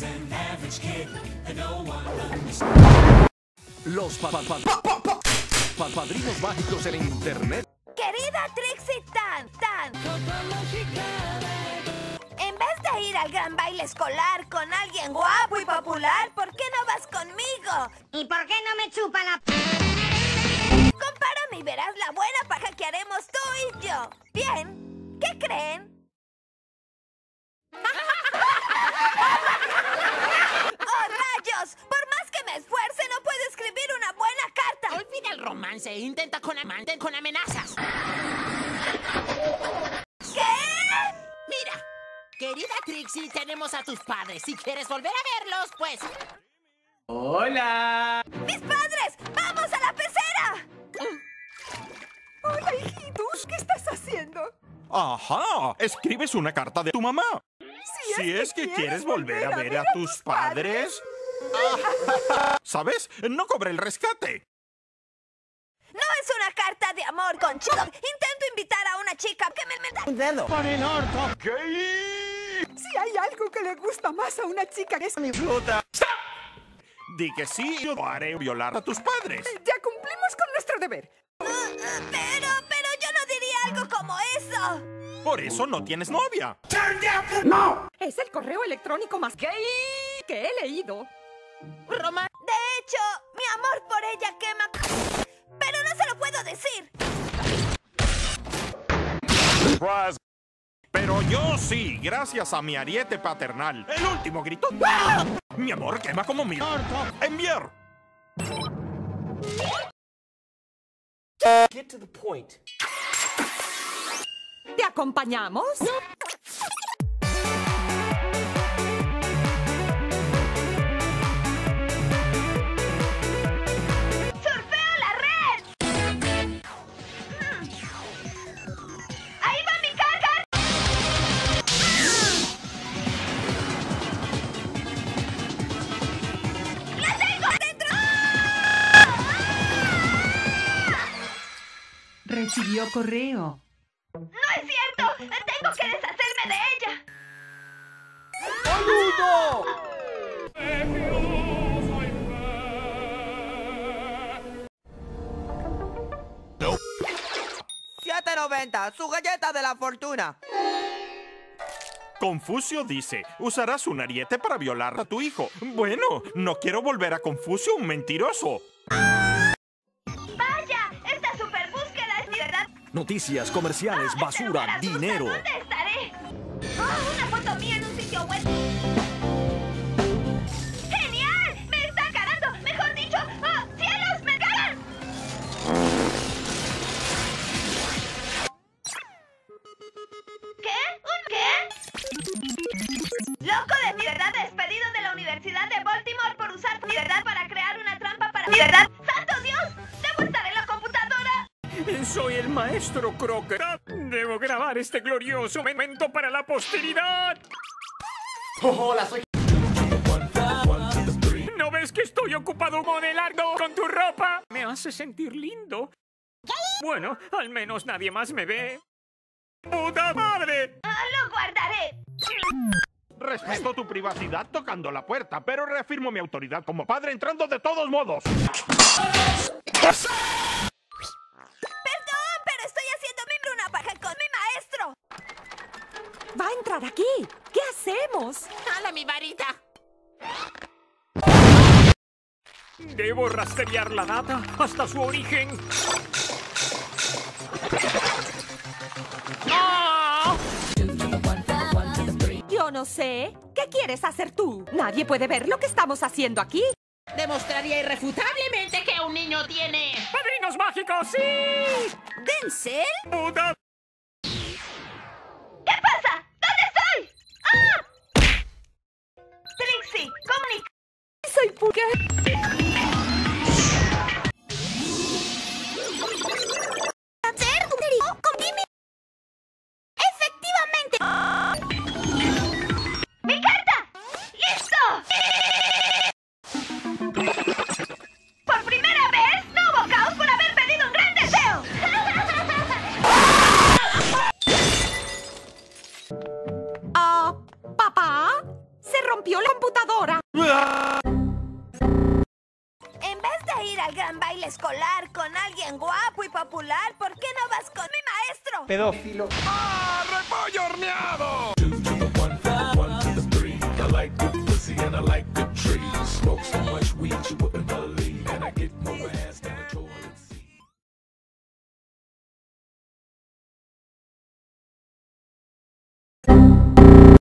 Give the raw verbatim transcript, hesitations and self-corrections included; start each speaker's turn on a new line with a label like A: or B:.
A: Los pa pa pa pa pa padrinos mágicos en internet.
B: Querida Trixie Tan Tan, en vez de ir al gran baile escolar con alguien guapo y popular, ¿por qué no vas conmigo?
C: ¿Y por qué no me chupa la p...
B: Compárame y verás la buena paja que haremos tú y yo. Bien, ¿qué creen? ¡Oh, rayos! Por más que me esfuerce, no puedo escribir una buena carta.
D: Olvida el romance e intenta con, amante, con amenazas.
B: ¿Qué?
D: Mira, querida Trixie, tenemos a tus padres. Si quieres volver a verlos, pues...
E: ¡Hola!
B: ¡Mis padres! ¡Vamos a la pecera!
F: Hola, hijitos. ¿Qué estás haciendo?
G: Ajá, escribes una carta de tu mamá.
F: Si,
G: Si es que quieres volver a ver a tus padres... Ah, ¿sabes? No cobré el rescate.
B: No es una carta de amor, conchido. Intento invitar a una chica que me... me...
E: ¡Un dedo! ¡Por el orto!
G: ¿Qué?
F: Si hay algo que le gusta más a una chica que es...
E: ¡Mi fruta!
G: Di que sí, yo haré violar a tus padres.
F: Ya cumplimos con nuestro deber.
B: Uh, uh, pero, pero yo no diría algo como eso.
G: Por eso no tienes novia.
E: ¡No!
F: Es el correo electrónico más gay que he leído.
D: Roma...
B: De hecho, mi amor por ella quema... Pero no se lo puedo decir.
G: Pero yo sí, gracias a mi ariete paternal. El último grito. ¡Ah! Mi amor quema como mi... ¡Enviar!
E: Get to the point.
F: ¿Te acompañamos?
B: ¡Surfeo la red! ¡Ahí va mi carga! ¡La tengo dentro!
H: Recibió correo.
B: ¡No es cierto! ¡Tengo que deshacerme de ella!
E: ¡Ayuda!
I: siete noventa, su galleta de la fortuna.
G: Confucio dice, usarás un ariete para violar a tu hijo. Bueno, no quiero volver a Confucio un mentiroso.
B: ¡Vaya! ¡Esta super búsqueda es mi verdad!
A: Noticias, comerciales,
B: Ah,
A: basura,
B: pero
A: dinero.
B: ¿dónde estaré? ¡Oh, una foto mía en un sitio web! ¡Genial! ¡Me está ganando! ¡Mejor dicho! ¡Oh, cielos! ¡Me ganan! ¿Qué? ¿Un qué? Loco de mi verdad despedido de la Universidad de Baltimore por usar mi verdad para crear una trampa para mi verdad. ¡Santo Dios! ¡Debo estar en la computadora!
J: Soy el maestro Crocker. Debo grabar este glorioso momento para la posteridad.
E: Hola, soy...
J: ¿No ves que estoy ocupado modelando con tu ropa? Me hace sentir lindo. Bueno, al menos nadie más me ve. ¡Puta madre!
B: Ah, ¡Lo guardaré!
G: Respeto tu privacidad tocando la puerta, pero reafirmo mi autoridad como padre entrando de todos modos.
B: Perdón, pero estoy haciendo una paja con mi maestro.
F: Va a entrar aquí. ¿Qué hacemos?
D: ¡Hala mi varita!
J: Debo rastrear la data hasta su origen. ¡Ah!
F: Yo no sé. ¿Qué quieres hacer tú? Nadie puede ver lo que estamos haciendo aquí.
D: Demostraría irrefutablemente que un niño tiene...
J: ¡Padrinos mágicos, sí!
B: ¿Denzel?
J: ¡Puta!
B: ¿Qué pasa? ¿Dónde estoy? ¡Ah! Trixie, comunica.
F: Soy Puka.
B: ¿Hacer? ¿Con Timmy? ¡Efectivamente! ¡Mi carta! ¡Listo! Por primera vez, no hubo caos por haber pedido un gran deseo.
F: rompió la computadora.
B: En vez de ir al gran baile escolar con alguien guapo y popular, ¿por qué no vas con mi maestro?
E: Pedófilo.
G: ¡Ah, repollo horneado!